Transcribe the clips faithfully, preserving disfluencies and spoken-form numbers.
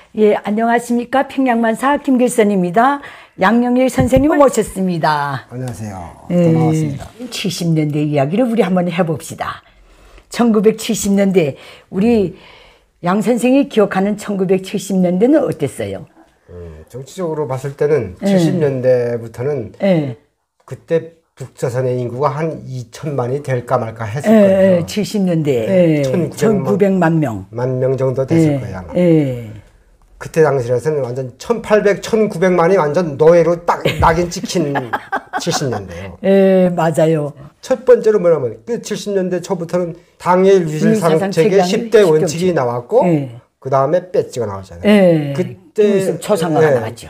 예, 안녕하십니까. 평양만사 김길선입니다. 양영일 선생님을 모셨습니다. 안녕하세요. 예, 또 나왔습니다. 칠십 년대 이야기를 우리 한번 해봅시다. 천구백칠십 년대 우리 양 선생이 기억하는 천구백칠십 년대는 어땠어요? 음, 정치적으로 봤을 때는 예. 칠십 년대부터는 예. 그때 북조선의 인구가 한 이천만이 될까 말까 했을 예, 거예요. 칠십 년대 예. 천구백만 명. 만 명 정도 됐을 예. 거예요. 아마. 예. 그때 당시에서는 완전 천팔백, 천구백만이 완전 노예로 딱 낙인 찍힌 칠십 년대예요. 예, 맞아요. 첫 번째로 뭐냐면 그 칠십 년대 초부터는 당일 유실상 체계 십 대 원칙이 나왔고 예. 그 다음에 배지가 나왔잖아요. 예. 그때 초상화가 예. 나왔죠.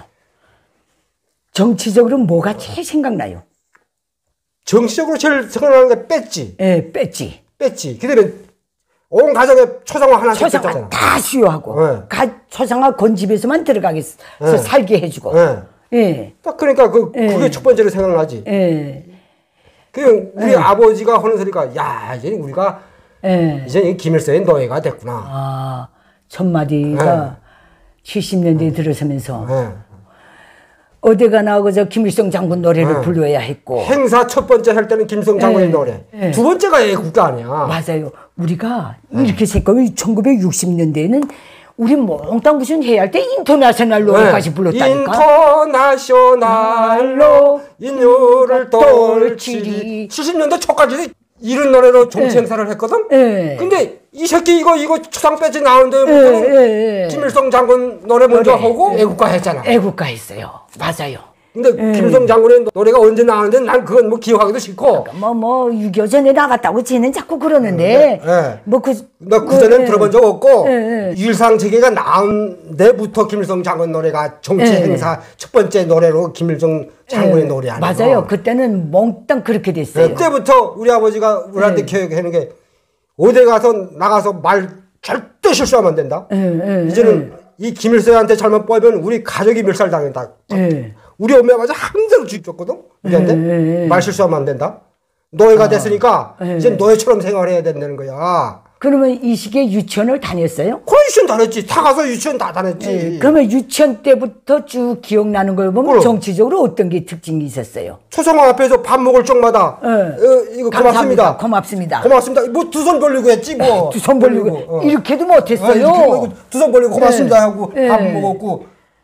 정치적으로 뭐가 제일 생각나요? 정치적으로 제일 생각나는 게 배지. 예, 배지. 배지. 그때는 온 가정에 초상화 하나씩 초상화 뺐잖아. 다 수여하고 네. 가, 초상화 곤집에서만 들어가게 네. 살게 해주고. 네. 예. 딱 그러니까 그 예. 그게 첫 번째로 생각나지. 예. 그 우리 예. 아버지가 하는 소리가 야 이제 우리가 예. 이제 김일성의 노예가 됐구나. 아 첫마디가 예. 칠십 년대에 예. 들어서면서. 예. 어디 가나 그저 김일성 장군 노래를 네. 불러야 했고 행사 첫 번째 할 때는 김일성 장군의 네. 노래 네. 두 번째가 애국가 아니야. 맞아요. 우리가 네. 이렇게 생각하면 천구백육십 년대에는 우리 몽땅 무슨 해야 할 때 인터내셔널 노래까지 네. 불렀다니까. 인터내셔널로 인류를 떨치리. 칠십 년대 초까지 이런 노래로 정치 네. 행사를 했거든. 네. 근데 이 새끼 이거 이거 초상 배지 나오는데 네. 네. 김일성 장군 노래 먼저 노래. 하고 애국가 했잖아. 애국가 했어요. 맞아요. 근데 네. 김일성 장군의 노래가 언제 나오는데 난 그건 뭐 기억하기도 싫고. 뭐뭐 뭐 육이오 전에 나갔다고 쟤는 자꾸 그러는데. 네. 뭐 그 나 그 전엔 네. 들어본 적 없고 네. 유일상 체계가 나온 데부터 김일성 장군 노래가 정치 네. 행사 첫 번째 노래로 김일성 장군의 네. 노래 아니야. 맞아요. 그때는 몽땅 그렇게 됐어요. 그때부터 우리 아버지가 우리한테 네. 교육하는 게 어디 가서 나가서 말 절대 실수하면 안 된다. 네. 네. 이제는 네. 이 김일성한테 잘못 보이면 우리 가족이 멸살당한다. 네. 우리 엄마 아버지 항상 주입줬거든. 우리한테 네. 말 실수하면 안 된다. 노예가 아. 됐으니까 네. 이제 노예처럼 생활해야 된다는 거야. 그러면 이 시기에 유치원을 다녔어요? 그 유치원 다녔지. 다 가서 유치원 다 다녔지. 네. 그러면 유치원 때부터 쭉 기억나는 걸 보면 그럼. 정치적으로 어떤 게 특징이 있었어요? 초상화 앞에서 밥 먹을 적마다 네. 어, 이거 고맙습니다. 고맙습니다. 고맙습니다. 뭐 두 손 벌리고 했지 뭐. 두 손 벌리고. 벌리고. 어. 이렇게도 못했어요. 아, 두 손 벌리고 고맙습니다 네. 하고 네. 밥 먹었고.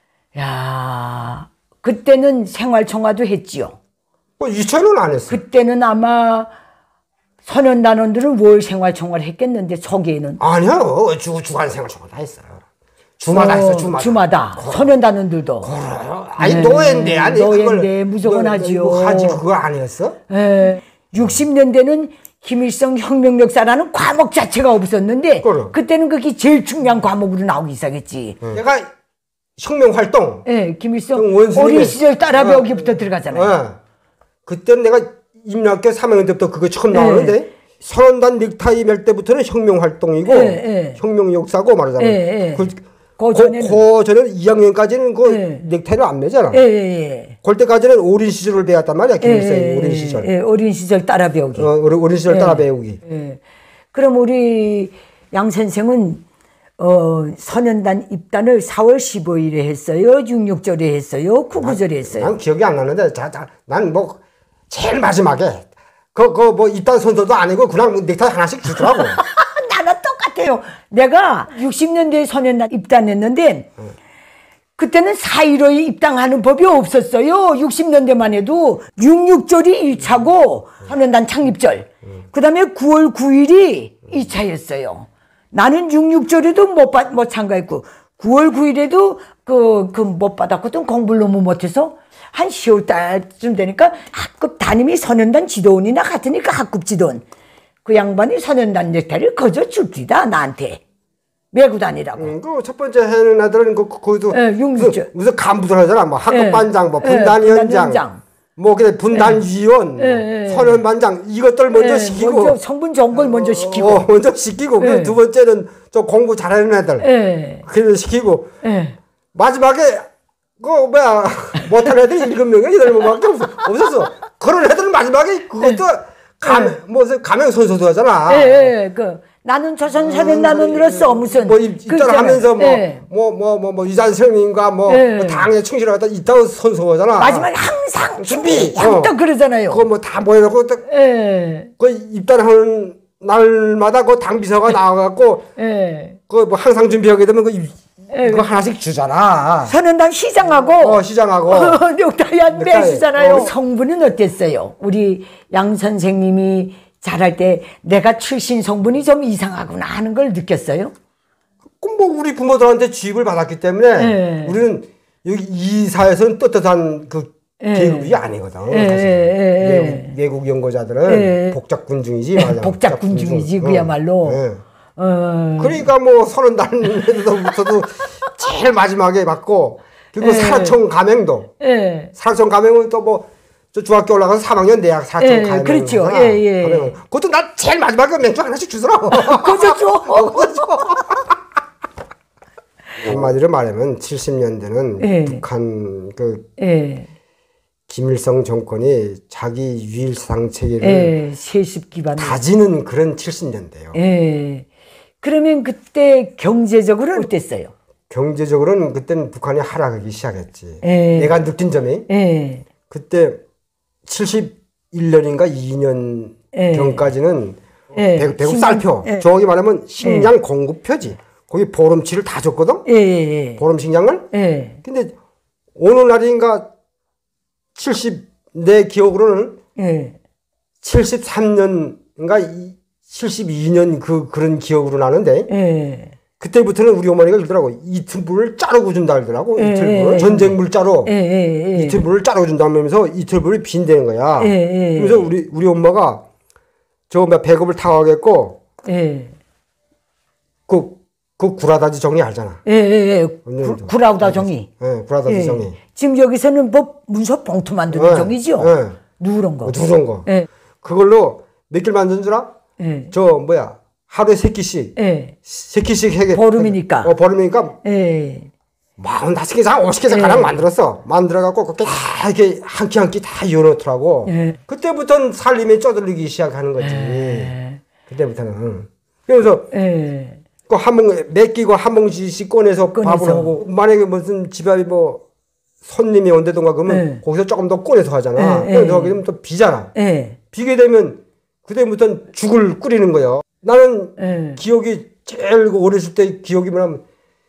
야 그때는 생활청화도 했지요. 뭐 유치원은 안 했어. 그때는 아마 소년단원들은 월 생활청화를 했겠는데 초기에는 아니요. 주 주간 생활청화 다 했어요. 주마다 어, 했어. 주마다. 주마다. 어. 소년단원들도. 그래요. 아니 네. 노예인데 아니 노예인데 무조건 너, 하지요. 하지 그거 아니었어? 예. 육십 년대는 김일성 혁명역사라는 과목 자체가 없었는데 그래. 그때는 그게 제일 중요한 과목으로 나오기 시작했지. 응. 내가 혁명활동. 예, 김일성 어린 시절 따라 배우기부터 어. 들어가잖아요. 어. 그때는 내가 임학교 삼 학년 때부터 그거 처음 나오는데 예. 선언단 넥타이 멜 때부터는 혁명활동이고 예, 예. 혁명역사고 말하자면 예, 예. 그, 그 전에는, 그 전에는 이 학년까지는 그 예. 넥타이를 안 매잖아. 예, 예. 그때까지는 어린 시절을 배웠단 말이야. 김일성이 예, 어린 시절. 예, 어린 시절 따라 배우기. 어, 어린 시절 예, 따라 배우기. 예. 그럼 우리 양 선생은 어, 선언단 입단을 사월 십오일에 했어요? 육육절에 했어요? 구구절에 했어요? 난 기억이 안 나는데, 자, 자, 난 뭐, 제일 마지막에, 그, 그, 뭐, 입단 선서도 아니고, 그냥 넥타이 하나씩 주더라고. 나랑 똑같아요. 내가 육십 년대에 선언단 입단했는데, 응. 그때는 사일오에 입당하는 법이 없었어요. 육십 년대만 해도 육육절이 일 차고, 선언단 창립절. 응. 그 다음에 구월 구일이 응. 이 차였어요. 나는 육육절에도 못, 받, 못 참가했고, 구월 구일에도 그, 그 못 받았거든. 공부를 너무 못해서. 한 시월 달쯤 되니까 학급 담임이 선언단 지도원이나 같으니까 학급 지도원. 그 양반이 선언단 넥타이를 거저 줄디다, 나한테. 메고 다니라고. 음, 그 첫 번째 해는 애들은 그, 거기도. 예, 무슨, 무슨 간부들 하잖아. 뭐 학급반장, 뭐 분단위원장. 예, 뭐 그래 분단위원, 예, 선언반장 이것들 먼저 예, 시키고 먼저 성분 좋은 걸 먼저 시키고 어, 먼저 시키고 예. 두 번째는 좀 공부 잘하는 애들 예. 그래 시키고 예. 마지막에 그 뭐야 못하는 애들 일곱 명이 여덟 명밖에 없었어. 그런 애들은 마지막에 그것도 예. 감 무슨 가명 선서도 하잖아. 예, 예. 그 나는 조선 소년단원으로서 무슨 뭐 입단하면서 뭐 뭐 뭐 뭐 유잔승님과 뭐, 네. 뭐 당에 충실하다 있다고 선서하잖아. 마지막에 항상 준비 또 어. 그러잖아요. 그거 뭐 다 모여놓고 딱 그 입단하는 날마다 그 당비서가 나와갖고 그 뭐 항상 준비하게 되면 그 그거 하나씩 주잖아. 소년단 시장하고 어 시장하고 넥타이 매주잖아요. 어. 성분은 어땠어요? 우리 양 선생님이 잘할 때 내가 출신 성분이 좀 이상하구나 하는 걸 느꼈어요? 그럼 뭐 우리 부모들한테 주입을 받았기 때문에 네. 우리는 여기 이 사회에서는 떳떳한 그 네. 계급이 아니거든. 네. 사실 네. 외국, 외국 연구자들은 네. 복작군중이지. 네. 복작군중이지 그야말로. 네. 어... 그러니까 뭐 서른단부터도 제일 마지막에 받고 그리고 네. 사라청 가맹도 네. 사라청 가맹은 또 뭐 저 중학교 올라가서 삼 학년 내학 사천 예, 가면 그렇죠. 예, 예. 가면 그것도 나 제일 마지막에 맥주 하나씩 주더라. 그거 줘. 그거 줘. 한마디로 말하면 칠십 년대는 예. 북한 그 예. 김일성 정권이 자기 유일상 체계를 예, 세습 기반 다지는 그런 칠십 년대예요. 예. 그러면 그때 경제적으로는 어땠어요? 경제적으로는 그때는 북한이 하락하기 시작했지. 예. 내가 느낀 점이 예. 그때 칠십일 년인가 이 년 예. 전까지는 예. 배, 배국 쌀표. 예. 정확히 말하면 식량 예. 공급표지. 거기 보름치를 다 줬거든. 예. 예. 보름 식량을. 예. 근데 어느 날인가 칠십 내 기억으로는 예. 칠십삼 년인가 칠십이 년 그 그런 기억으로 나는데. 예. 그때부터는 우리 어머니가 그러더라고. 이틀분을 자르고 준다 그러더라고. 예, 이틀분을. 예, 전쟁 물자로. 예, 예, 예. 이틀분을 자르고 준다면서 이틀분이 빈대는 거야. 예, 예, 그래서 우리, 우리 엄마가 저 배급을 타고 가겠고. 예. 그, 그 구라다지 정리 알잖아. 예, 예, 예. 구, 구라우다 정리. 예, 구라다지 예. 정리. 지금 여기서는 뭐 문서 봉투 만드는 예, 정이죠? 예. 누런 거. 누런 거. 예. 그걸로 몇 개를 만든 줄 알아? 예. 저, 뭐야. 하루에 세 끼씩. 예. 세 끼씩 해게. 보름이니까. 어, 보름이니까. 예. 마흔다섯 개, 오십 개 가량 예. 만들었어. 만들어갖고, 그렇게 다, 이렇게 한 끼 한 끼 다 이어놓더라고. 예. 그때부터는 살림에 쪼들리기 시작하는 거지. 예. 그때부터는. 그래서, 예. 그 한 봉, 몇 끼고 한 봉지씩 꺼내서, 꺼내서 밥을 하고, 만약에 무슨 집에 뭐, 손님이 온다던가 그러면, 예. 거기서 조금 더 꺼내서 하잖아. 예. 그래서 거기 되면 또 비잖아. 예. 비게 되면, 그때부터는 죽을 끓이는 거예요. 나는 예. 기억이 제일 어렸을 때 기억이 뭐냐면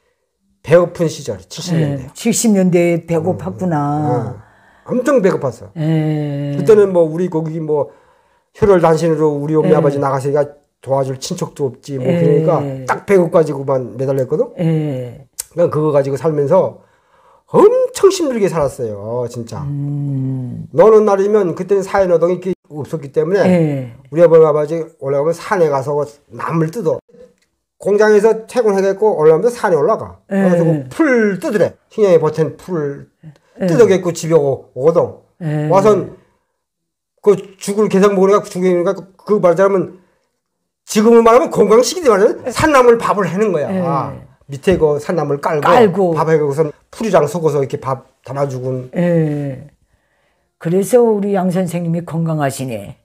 배고픈 시절 칠십 년대. 예. 칠십 년대에 배고팠구나. 어, 어. 엄청 배고팠어. 예. 그때는 뭐 우리 거기 뭐 혈혈단신으로 우리 엄마 예. 아버지 나가서가 도와줄 친척도 없지 뭐 예. 그러니까 딱 배고 가지고만 매달렸거든. 예. 그냥 그거 가지고 살면서 엄청 힘들게 살았어요, 진짜. 음. 너는 날이면 그때는 사회노동이 없었기 때문에 예. 우리 아버지 아버지 올라가면 산에 가서 나무를 뜯어. 공장에서 퇴근해갖고 올라가면 산에 올라가. 예. 그래서 풀 뜯으래. 식량에 버틴 풀 예. 뜯어갖고 집에 오, 오거든. 예. 와선 그 죽을 계속 먹으니까 죽으니까 그 말하자면 지금은 말하면 건강식이지 말하면 산나물 밥을 해는 거야. 예. 밑에 그 산나물 깔고, 깔고. 밥 해갖고선 풀이랑 섞어서 이렇게 밥 담아주고. 예. 그래서 우리 양 선생님이 건강하시네.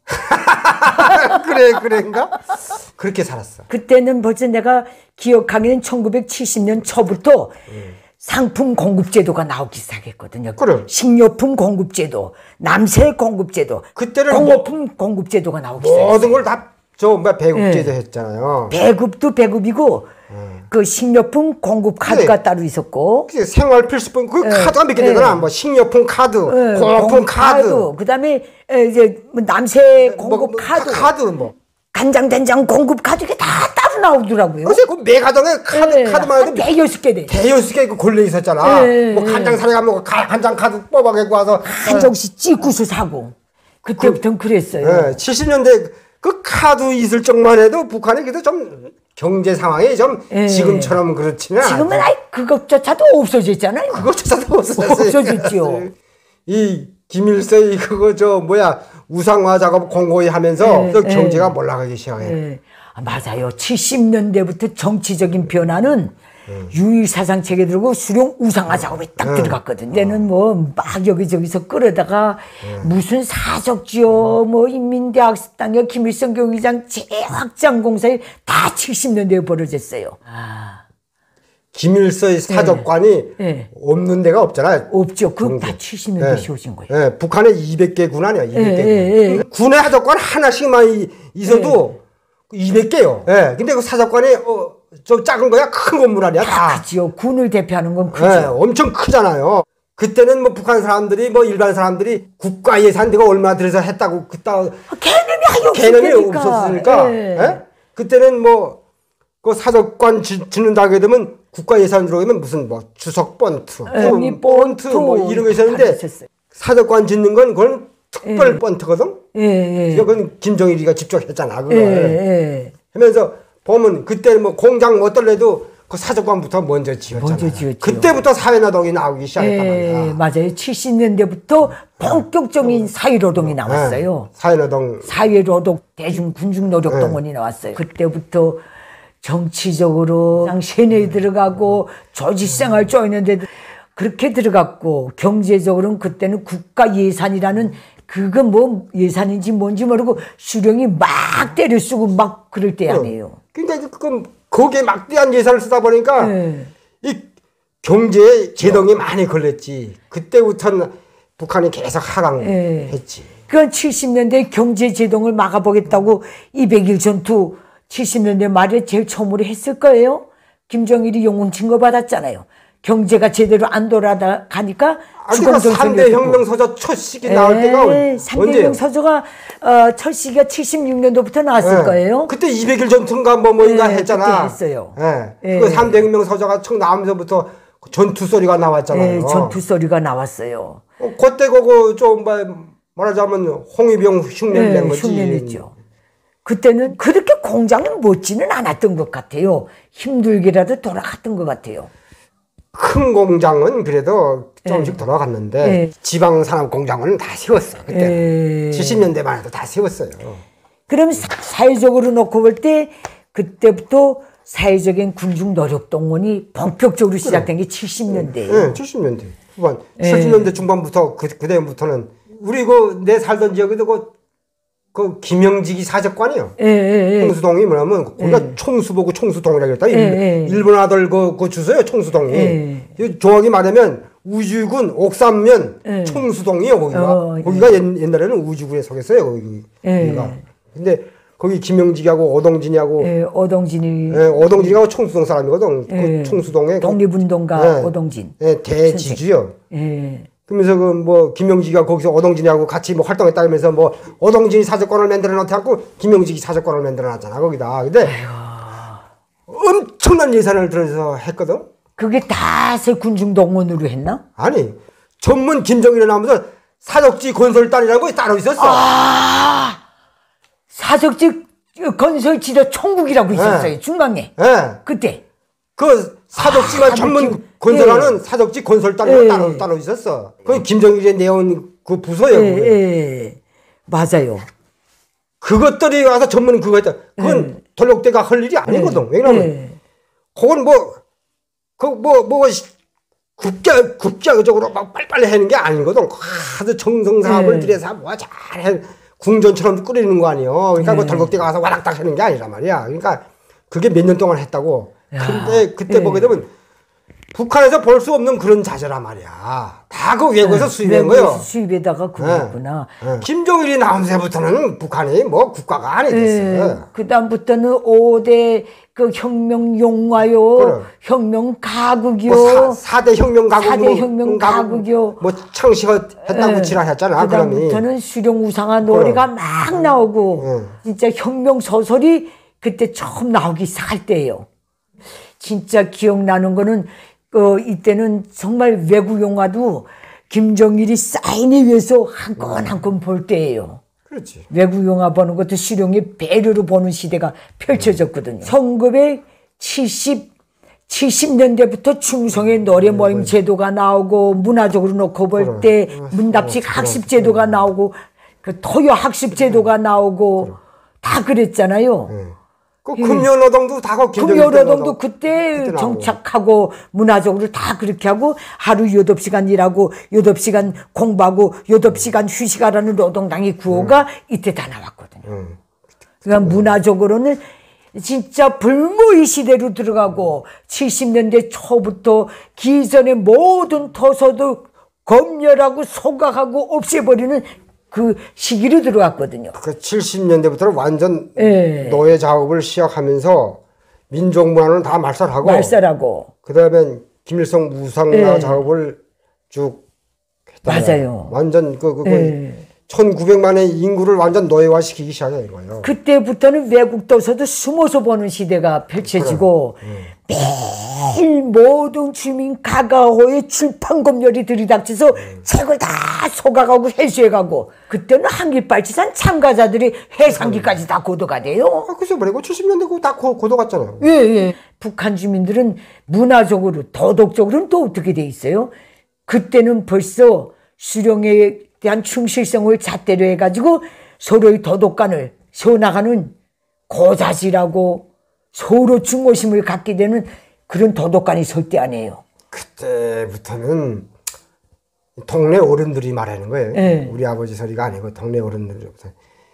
그래, 그래인가? 그렇게 살았어. 그때는 벌써 내가 기억하기는 천구백칠십 년 초부터 음. 상품 공급제도가 나오기 시작했거든요. 그래. 식료품 공급제도, 남세 공급제도, 그때는 공업품 뭐, 공급제도가 나오기 시작했어요. 모든 걸 다 저 뭐 배급제도 네. 했잖아요. 배급도 배급이고 음. 그 식료품 공급 카드가 그래. 따로 있었고 생활 필수품 그 네. 카드가 몇 개 되잖아. 네. 뭐 식료품 카드, 네. 공업품 카드. 카드. 그다음에 이제 남세 공급 뭐, 뭐, 카드. 카드 뭐. 간장 된장 공급 카드 이게 다 따로 나오더라고요. 그래서 그 매 가정에 카드 네. 카드만 해도 대여섯 개 돼. 대여섯 개 그 걸려 있었잖아. 네. 뭐 간장 사러 가면 간장 카드 뽑아갖고 와서 한 정씩 찍고서 사고. 그때부터는 그, 그랬어요. 네. 칠십 년대 그 카드 있을 적만 해도 북한이 그래도 좀 경제 상황이 좀 예. 지금처럼 그렇지는 않아요. 지금은 아이 그것조차도 없어졌잖아요. 그것조차도 없어졌어요. 없어졌죠. 이 김일성이 그거 저 뭐야 우상화 작업 공고히 하면서 예. 또 경제가 예. 몰락하기 시작해요. 예. 아, 맞아요. 칠십 년대부터 정치적인 변화는 음. 유일사상책에 들고 수령 우상화 작업에 딱 음. 들어갔거든. 그때는 뭐 막 여기저기서 끌어다가 음. 무슨 사적지요, 뭐 인민대학당의 김일성 경기장 재확장 공사에 다 칠십 년대에 벌어졌어요. 아. 김일서의 사적관이 네. 없는 데가 없잖아요. 없죠. 그거 다 칠십 년대 네. 세워진 거예요. 네. 북한에 이백 개 군 아니야. 이백 개 네. 군. 네. 군의 사적관 하나씩만 있어도 네. 이백 개요. 네. 근데 그 사적관이 어, 저 작은 거야? 큰 건물 아니야? 다. 크지요. 군을 대표하는 건 크죠. 네. 엄청 크잖아요. 그때는 뭐 북한 사람들이 뭐 일반 사람들이 국가 예산대가 얼마 들여서 했다고 그따 개념이 아예 개념이 없었으니까. 없었으니까. 네. 네? 그때는 뭐 그 사적관 지, 짓는다 하게 되면 국가 예산 들어오면 무슨 뭐 추석 번트, 네, 번트 뭐 이런 거 있었는데 사적관 짓는 건 그건 특별 네. 번트거든. 예, 예. 그건 김정일이가 직접 했잖아 그걸. 예, 예. 하면서 보면 그때 뭐 공장 뭐 어떨래도 그 사적관부터 먼저 지었잖아요. 먼저 지었죠. 그때부터 사회노동이 나오기 시작했단 예, 말이야. 맞아요. 칠십 년대부터 본격적인 사회노동이 나왔어요. 네. 사회노동. 사회노동 대중군중노력동원이 네. 나왔어요. 그때부터 정치적으로 세뇌에 들어가고 조직생활 쪼이는데 그렇게 들어갔고 경제적으로는 그때는 국가 예산이라는 그거 뭐 예산인지 뭔지 모르고 수령이 막 때려 쓰고 막 그럴 때 아니에요. 그러니까 그건 거기에 막대한 예산을 쓰다 보니까 네. 이 경제에 제동이 많이 걸렸지. 그때부터는 북한이 계속 하강했지. 네. 그건 칠십 년대 경제 제동을 막아보겠다고 이백 일 전투 칠십 년대 말에 제일 처음으로 했을 거예요. 김정일이 용은 증거 받았잖아요. 경제가 제대로 안 돌아가니까 그러니까 삼 대 혁명서적 첫 시기 나올 때가 언제예요? 삼 대 혁명서적가 어, 첫 시기가 칠십육 년도부터 나왔을 네. 거예요. 그때 이백 일 전투인가 뭐 뭐인가 네, 했잖아. 그때 했어요. 네. 네. 그 삼 대 혁명서적가 청 나오면서부터 전투 소리가 나왔잖아요. 네, 전투 소리가 나왔어요. 어, 그때 그거 좀 말하자면 홍위병 흉내를 낸 거지. 흉내 냈죠. 그때는 그렇게 공장은 못지는 않았던 것 같아요. 힘들게라도 돌아갔던 것 같아요. 큰 공장은 그래도 조금씩 네. 돌아갔는데 네. 지방 산업 공장은 다 세웠어. 그때 네. 칠십 년대만 해도 다 세웠어요. 그럼 사회적으로 놓고 볼 때 그때부터 사회적인 군중 노력 동원이 본격적으로 시작된 게 칠십 년대예요. 네, 칠십 년대 후반, 네. 칠십 년대 중반부터 그 그때부터는 우리 그 내 살던 지역에도 그 그 김영직이 사적관이요. 예, 예, 예. 총수동이 뭐냐면 거기가 예. 총수보고 총수동이라고 했다. 예, 예. 일본 아들 그, 그 주소요. 총수동이. 예. 정확히 말하면 우주군 옥삼면 예. 총수동이요. 거기가. 어, 예. 거기가 옛, 옛날에는 우주군에 속했어요. 거기. 예. 거기가. 근데 거기 김영직하고 오동진이하고 예, 오동진이 예, 오동진이하고 총수동 사람이거든. 예. 그 총수동에 독립운동가 예. 오동진. 예, 대지주요. 예. 그러면서 그 뭐 김영직이가 거기서 오동진이하고 같이 뭐 활동했다 하면서 뭐 오동진이 사적권을 만들어 놓고 김영직이 사적권을 만들어 놨잖아 거기다. 근데 아이고. 엄청난 예산을 들여서 했거든. 그게 다 새 군중동원으로 했나? 아니 전문 김정일에 나오면서 사적지 건설단이라는 거 따로 있었어. 아 사적지 건설지도 총국이라고 있었어요. 네. 중앙에. 네. 그때. 그 사적지만 아, 전문 사적지. 그건설하는 예. 사적지 건설단이 예. 따로 따로 있었어. 그 김정일이 내온 그 부서예요. 예. 예. 맞아요. 그것들이 와서 전문 그거 했다. 그건 예. 돌력대가 할 일이 아니거든. 예. 왜냐면 예. 그건 뭐 그 뭐 뭐 국가 국가적으로 막 빨리빨리 하는 게 아니거든. 아주 정성사업을 예. 들여서 뭐 잘해 궁전처럼 꾸리는 거 아니에요. 그러니까 예. 뭐 돌격대가 와서 와락딱 하는 게 아니란 말이야. 그러니까 그게 몇 년 동안 했다고. 야. 근데 그때 예. 보게 되면. 북한에서 볼 수 없는 그런 자재란 말이야. 다 그 외국에서 네, 수입한 거예요. 수입에다가 그랬구나. 네, 네. 김정일이 나온 새부터는 북한이 뭐 국가가 아니 됐어요. 네, 그 다음부터는 오 대 그 혁명 용화요, 그래. 혁명 가국이요, 뭐 사 대 혁명 가국, 사 대 뭐, 혁명 가국이요, 뭐 창시했다고 네. 지랄했잖아. 그 다음부터는 수령 우상화 노래가 그래. 막 나오고 네. 진짜 혁명 소설이 그때 처음 나오기 시작할 때예요. 진짜 기억나는 거는. 어, 이때는 정말 외국 영화도 김정일이 사인에 위해서 한 건 한 건 볼 때예요. 그렇지. 외국 영화 보는 것도 실용의 배려로 보는 시대가 펼쳐졌거든요. 음. 천구백칠십, 칠십 년대부터 충성의 노래 모임 제도가 나오고 문화적으로 놓고 볼 때 그래. 문답식 그래. 학습 제도가 나오고 그 토요 학습 제도가 나오고 그래. 다 그랬잖아요. 음. 그 금요노동도 다 그 금요노동도 그때 정착하고 문화적으로 다 그렇게 하고 하루 여덟 시간 일하고 여덟 시간 공부하고 여덟 시간 휴식하라는 노동당의 구호가 음. 이때 다 나왔거든요. 음. 그러니까 문화적으로는 진짜 불모의 시대로 들어가고 칠십 년대 초부터 기존의 모든 토소도 검열하고 소각하고 없애버리는 그 시기로 들어왔거든요. 그 칠십 년대부터는 완전 네. 노예 작업을 시작하면서 민족 문화는 다 말살하고 말살하고 그다음에 김일성 무상화 네. 작업을 쭉 했잖아요. 맞아요. 완전 그, 그, 그 네. 천구백만의 인구를 완전 노예화시키기 시작한 거예요. 그때부터는 외국 도서도 숨어서 보는 시대가 펼쳐지고 그래. 음. 매일 모든 주민 가가호에 출판 검열이 들이닥쳐서 음. 책을 다 소각하고 회수해가고 그때는 한길발치산 참가자들이 해상기까지 음. 다 고도가 돼요. 아, 그죠. 그리고 칠십 년대 다 고, 고도 갔잖아요. 예, 예. 북한 주민들은 문화적으로 도덕적으로는 또 어떻게 돼 있어요? 그때는 벌써 수령에 대한 충실성을 잣대로 해가지고 서로의 도덕관을 세워나가는 고자질하고 서로 중호심을 갖게 되는 그런 도덕관이 설 때 아니에요. 그때부터는 동네 어른들이 말하는 거예요. 네. 우리 아버지 소리가 아니고 동네 어른들부터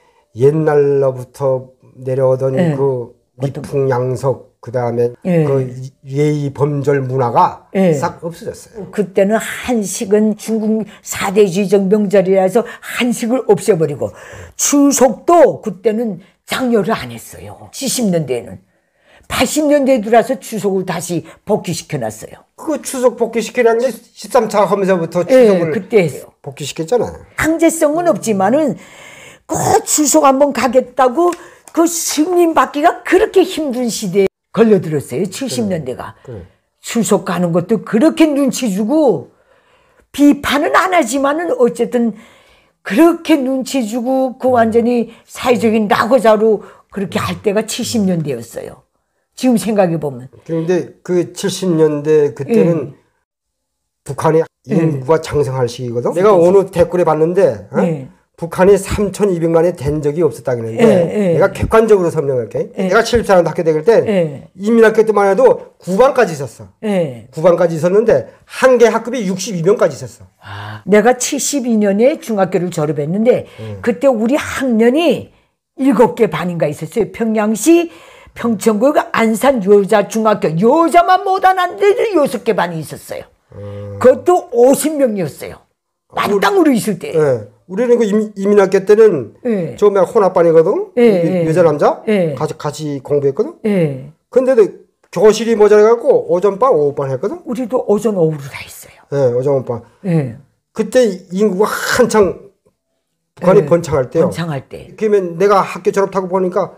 옛날로부터 내려오던 네. 그 미풍양속 그 다음에 예. 그 예의 범절 문화가 예. 싹 없어졌어요. 그때는 한식은 중국 사대주의적 명절이라서 한식을 없애버리고 추석도 그때는 장려를 안 했어요. 칠십 년대에는. 팔십 년대에 들어서 추석을 다시 복귀시켜놨어요. 그 추석 복귀시키라는 게 십삼 차 하면서부터 추석을 예, 그때 했어요. 복귀시켰잖아요. 강제성은 없지만은 그 추석 한번 가겠다고 그 승인 받기가 그렇게 힘든 시대에 걸려들었어요. 칠십 년대가. 그래, 그래. 추석 가는 것도 그렇게 눈치 주고 비판은 안 하지만은 어쨌든 그렇게 눈치 주고 그 완전히 사회적인 낙오자로 그렇게 할 때가 칠십 년대였어요. 지금 생각해 보면. 그런데 그 칠십 년대 그때는 예. 북한이 인구가 예. 장성할 시기거든. 내가 어느 댓글에 봤는데 어? 예. 북한이 삼천이백만이 된 적이 없었다는데 예, 예. 내가 객관적으로 설명할게. 예. 내가 칠십사 년도 학교 다닐 때 예. 이민학교 때만 해도 구 반까지 있었어. 예. 구 반까지 있었는데 한 개 학급이 육십이 명까지 있었어. 아, 내가 칠십이 년에 중학교를 졸업했는데 예. 그때 우리 학년이 일곱 개 반인가 있었어요. 평양시 평천구 안산 여자중학교 여자만 못하는데 여섯 개 반이 있었어요. 음. 그것도 오십 명이었어요. 만땅으로 있을 때. 예. 우리는 그 이민, 이민학교 때는 예. 저 몇 혼합반이거든. 예. 여자 남자 예. 같이 같이 공부했거든. 예. 근데도 교실이 모자라갖고 오전반 오후반 했거든. 우리도 오전 오후로 다 했어요. 예, 오전 오후반. 예. 그때 인구가 한창 북한이 예. 번창할 때요. 번창할 때. 그러면 내가 학교 졸업하고 보니까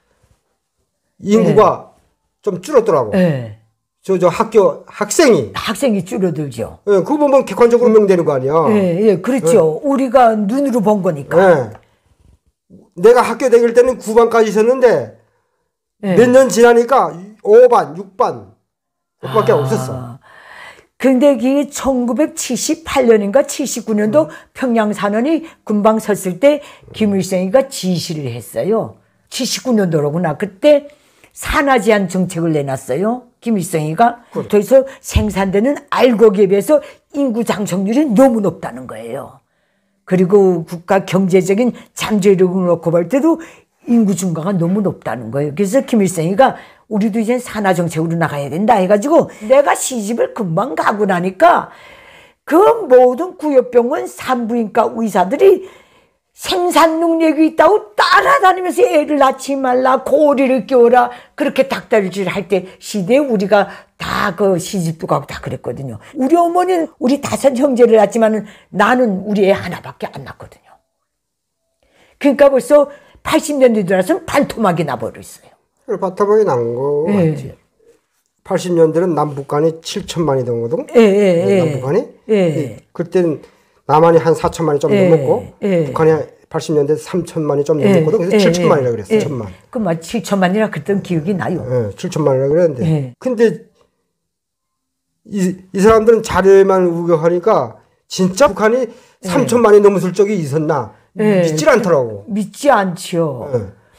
인구가 예. 좀 줄었더라고. 예. 저, 저 학교, 학생이. 학생이 줄어들죠. 예, 그거 보면 객관적으로 명되는 거 아니야. 예, 예, 그렇죠. 예. 우리가 눈으로 본 거니까. 예. 내가 학교 다닐 때는 구 반까지 있었는데, 예. 몇 년 지나니까 오 반, 육 반, 그밖에 아. 없었어. 근데 그게 천구백칠십팔 년인가 칠십구 년도 음. 평양산원이 군방 섰을 때 김일성이가 지시를 했어요. 칠십구 년도로구나. 그때 산하 제한 정책을 내놨어요. 김일성이가. 그래. 그래서 생산되는 알곡에 비해서 인구 장성률이 너무 높다는 거예요. 그리고 국가 경제적인 잠재력을 놓고 볼 때도 인구 증가가 너무 높다는 거예요. 그래서 김일성이가 우리도 이제 산하 정책으로 나가야 된다 해가지고 내가 시집을 금방 가고 나니까 그 모든 구역병원 산부인과 의사들이 생산 능력이 있다고 따라다니면서 애를 낳지 말라, 고리를 끼워라, 그렇게 닭다리질 할 때 시대에 우리가 다 그 시집도 가고 다 그랬거든요. 우리 어머니는 우리 다섯 형제를 낳았지만은 나는 우리 애 하나밖에 안 낳거든요. 그러니까 벌써 팔십 년대 들어서는 반토막이 나버렸어요. 반토막이 난 거 예. 맞지. 팔십 년대는 남북한이 칠천만이 된 거거든. 예, 예, 예. 남북한이. 예. 그때는 남한이 한 사천만이 좀 예. 넘었고 예. 북한이 팔십 년대 삼천만이 좀 넘었거든. 그래서 예. 칠천만이라고 그랬어. 예. 천만. 그 막 칠천만이라 그랬던 기억이 나요. 예. 칠천만이라고 그랬는데. 예. 근데 이, 이 사람들은 자료에만 우겨하니까 진짜 북한이 예. 삼천만이 넘었을 적이 있었나? 예. 믿질 않더라고. 믿지 않죠. 예.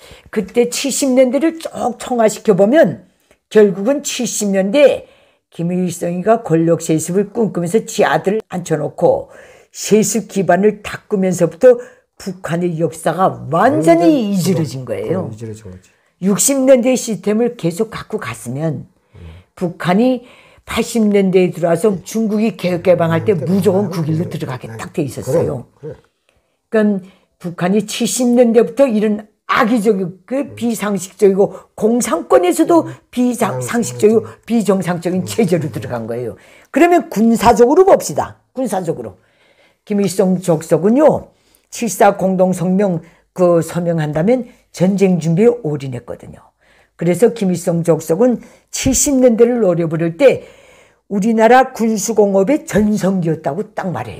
그때 칠십 년대를 쭉 청화시켜보면 결국은 칠십 년대 김일성이가 권력 세습을 꿈꾸면서 지 아들을 앉혀놓고 세습 기반을 닦으면서부터 북한의 역사가 완전히 이지러진 거예요. 육십 년대 시스템을 계속 갖고 갔으면 음. 북한이 팔십 년대에 들어와서 중국이 개혁개방할 때 무조건 그 길로 들어가게 딱 돼 있었어요. 그러니까 북한이 칠십 년대부터 이런 악의적이고 그 비상식적이고 공산권에서도 비상식적이고 비정상적인 체제로 들어간 거예요. 그러면 군사적으로 봅시다. 군사적으로. 김일성 족속은요. 칠사 공동성명 그 서명한다면 전쟁 준비에 올인했거든요. 그래서 김일성 족속은 칠십 년대를 노려부를 때 우리나라 군수공업의 전성기였다고 딱 말해요.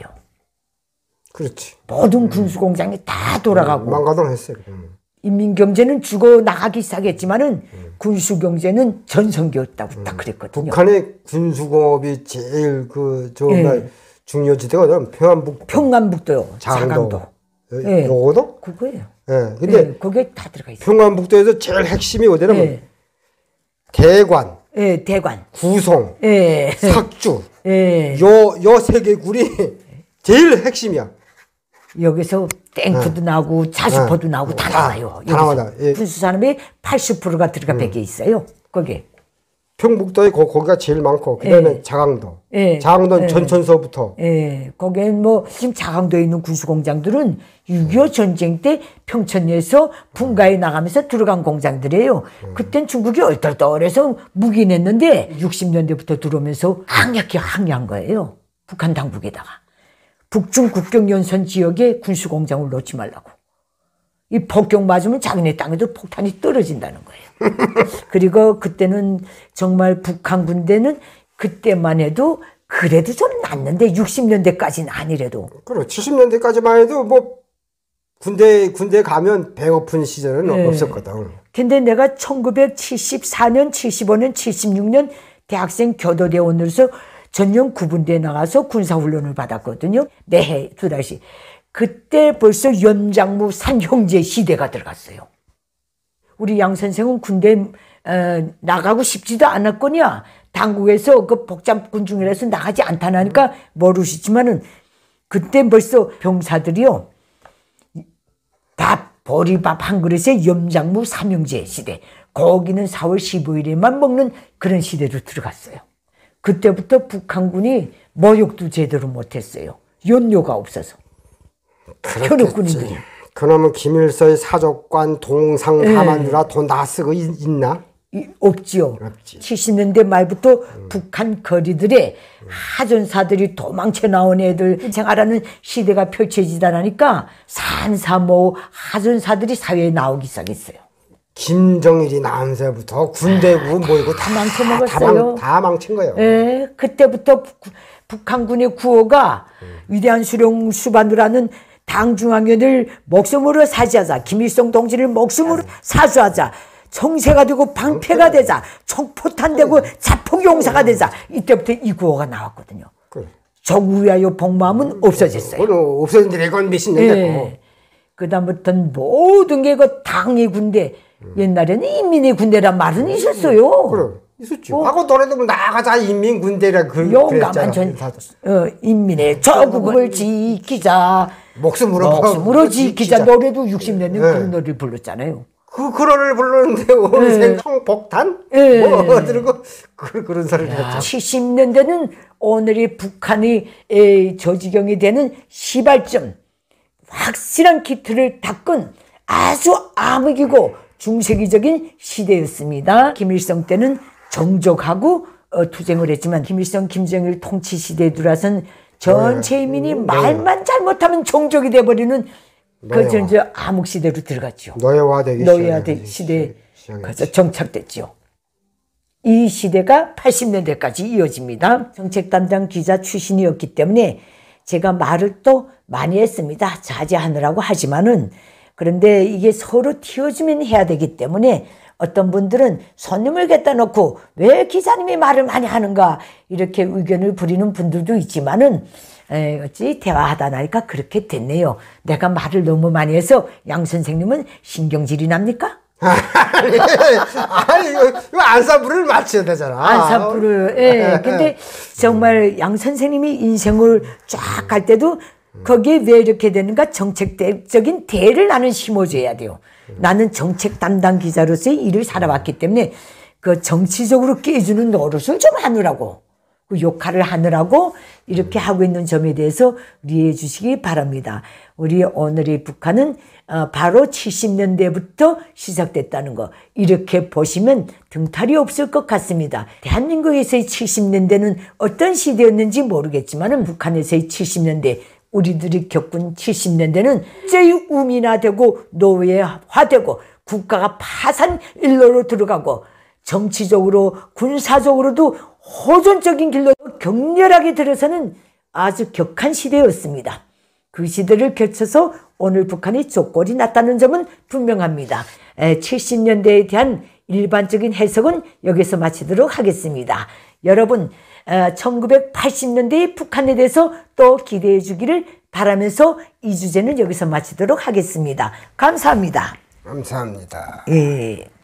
그렇지. 모든 군수공장이 다 돌아가고. 망가당했어요. 인민경제는 죽어 나가기 시작했지만은 음. 군수경제는 전성기였다고 음. 딱 그랬거든요. 북한의 군수공업이 제일 그 정말 네. 중요지대가 평안북도. 평안북도요. 자강도. 네. 요거도? 그거예요. 네. 근데 네. 거기에 다 들어가 있어요. 평안북도에서 제일 핵심이 어디냐면 네. 대관. 네, 대관. 구송. 네. 삭주. 네. 요, 요 세 개 굴이 제일 핵심이야. 여기서 탱크도 네. 나오고 자수포도 네. 나오고 다, 다 나와요. 다 나와요. 예. 군수산업이 팔십 퍼센트가 들어가 음. 백에 있어요. 거기. 평북도에 거, 거기가 제일 많고 그다음에 예. 자강도. 예. 자강도는 예. 전천서부터. 예. 거기는 뭐 지금 자강도에 있는 군수공장들은 육이오 전쟁 때 평천에서 분가에 나가면서 들어간 공장들이에요. 음. 그땐 중국이 얼떨떨해서 무기 냈는데 육십 년대부터 들어오면서 강력히 항의한 거예요. 북한 당국에다가. 북중 국경연선 지역에 군수공장을 놓지 말라고. 이 폭격 맞으면 자기네 땅에도 폭탄이 떨어진다는 거예요. 그리고 그때는 정말 북한 군대는 그때만 해도 그래도 좀 낫는데 육십 년대까지는 아니래도. 그래, 칠십 년대까지만 해도 뭐 군대 군대 가면 배고픈 시절은 네. 없었거든. 근데 내가 천구백칠십사 년, 칠십오 년, 칠십육 년 대학생 교도대원으로서 전용 구분대에 나가서 군사훈련을 받았거든요. 매해 두 달씩. 그때 벌써 연장무 산형제 시대가 들어갔어요. 우리 양 선생은 군대 어, 나가고 싶지도 않았거냐. 당국에서 그 복잡 군중이라서 나가지 않다나니까 모르시지만은 그때 벌써 병사들이요. 다 보리밥 한 그릇에 염장무 삼형제 시대. 거기는 사월 십오일에만 먹는 그런 시대로 들어갔어요. 그때부터 북한군이 모욕도 제대로 못했어요. 연료가 없어서. 현역군인들이. 그러면 김일성의 사족관 동상 담아두라 돈 다 쓰고 있나? 이, 없지요. 없지. 칠십 년대 말부터 음. 북한 거리들에 음. 하전사들이 도망쳐 나온 애들 생활하는 시대가 펼쳐지다 나니까 산사모 하전사들이 사회에 나오기 시작했어요. 김정일이 나면서부터 군대고 뭐이고 다 망쳐먹었어요. 다, 다 망친 거예요. 네, 그때부터 북, 북한군의 구호가 음. 위대한 수령 수반으라는 당중앙위원을 목숨으로 사죄하자. 김일성 동지를 목숨으로 음. 사수하자. 정세가 되고 방패가 되자. 총포탄 되고 자폭용사가 되자. 이때부터 이 구호가 나왔거든요. 그래. 적위하여 복마음은 음, 없어졌어요. 오늘 없어진 이건 몇십 년 됐고. 네. 그 다음부터는 모든 게 그 당의 군대. 음. 옛날에는 인민의 군대란 말은 있었어요. 그래, 있었지. 어? 하고 노래도 나가자 인민군대라 그 용감한 전 어, 인민의 조국을 지키자. 목숨으로 목숨으로 지키자. 지키자. 노래도 육십 년대 네. 그런 노래를 불렀잖아요. 그 그거를 부르는데 오늘 총폭탄 네. 뭐 들고 그, 그런 소리를 했죠. 칠십 년대는 오늘의 북한이 에, 저지경이 되는 시발점 확실한 기틀을 닦은 아주 암흑이고 중세기적인 시대였습니다. 김일성 때는 정족하고 어, 투쟁을 했지만 김일성, 김정일 통치 시대에 들어와선 전체 인민이 네. 말만 잘못하면 종족이 돼버리는 그 전저 암흑 시대로 들어갔죠. 노예화되기 노예화되 시대에 가서 정착됐죠. 이 시대가 팔십 년대까지 이어집니다. 정책담당 기자 출신이었기 때문에 제가 말을 또 많이 했습니다. 자제하느라고 하지만은 그런데 이게 서로 튀어주면 해야 되기 때문에 어떤 분들은 손님을 갖다 놓고 왜 기사님이 말을 많이 하는가 이렇게 의견을 부리는 분들도 있지만은 에, 어찌 대화하다 나니까 그렇게 됐네요. 내가 말을 너무 많이 해서 양 선생님은 신경질이 납니까? 아니, 아니 이거, 이거 안산불을 맞춰야 되잖아. 안산불을. 예. 근데 정말 양 선생님이 인생을 쫙 갈 때도 거기에 왜 이렇게 되는가 정책적인 대를 나는 심어줘야 돼요. 나는 정책 담당 기자로서의 일을 살아왔기 때문에 그 정치적으로 깨주는 노릇을 좀 하느라고 그 역할을 하느라고 이렇게 하고 있는 점에 대해서 이해해 주시기 바랍니다. 우리 오늘의 북한은 바로 칠십 년대부터 시작됐다는 거 이렇게 보시면 등탈이 없을 것 같습니다. 대한민국에서의 칠십 년대는 어떤 시대였는지 모르겠지만 북한에서의 칠십 년대 우리들이 겪은 칠십 년대는 제일 우민화되고 노예화되고 국가가 파산 일로로 들어가고 정치적으로 군사적으로도 호전적인 길로 격렬하게 들어서는 아주 격한 시대였습니다. 그 시대를 거쳐서 오늘 북한이 족골이 났다는 점은 분명합니다. 칠십 년대에 대한 일반적인 해석은 여기서 마치도록 하겠습니다. 여러분 천구백팔십 년대의 북한에 대해서 또 기대해 주기를 바라면서 이 주제는 여기서 마치도록 하겠습니다. 감사합니다. 감사합니다. 예.